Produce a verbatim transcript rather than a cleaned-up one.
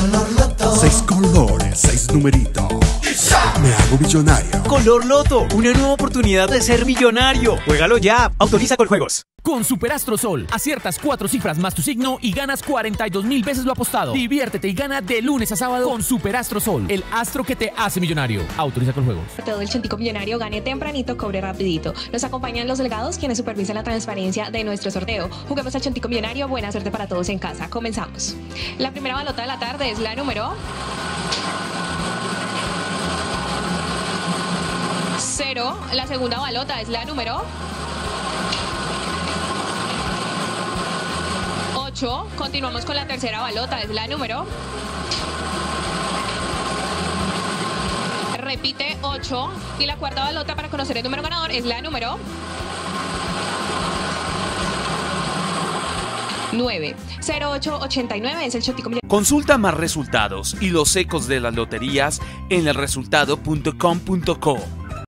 Color Loto. Seis colores, seis numeritos. Me hago millonario. Color Loto, una nueva oportunidad de ser millonario. Juégalo ya. Autoriza con juegos. Con Superastro Sol, aciertas cuatro cifras más tu signo y ganas cuarenta y dos mil veces lo apostado. Diviértete y gana de lunes a sábado con Superastro Sol, el astro que te hace millonario. Autoriza con juegos. Todo el Chontico Millonario gane tempranito, cobre rapidito. Nos acompañan los delegados quienes supervisan la transparencia de nuestro sorteo. Juguemos al Chontico Millonario. Buena suerte para todos en casa. Comenzamos. La primera balota de la tarde es la número cero. La segunda balota es la número ocho. Continuamos con la tercera balota, es la número. Repite ocho. Y la cuarta balota para conocer el número ganador es la número nueve. cero ocho ochenta y nueve es el Chontico Millonario. Consulta más resultados y los ecos de las loterías en el resultado punto com punto co.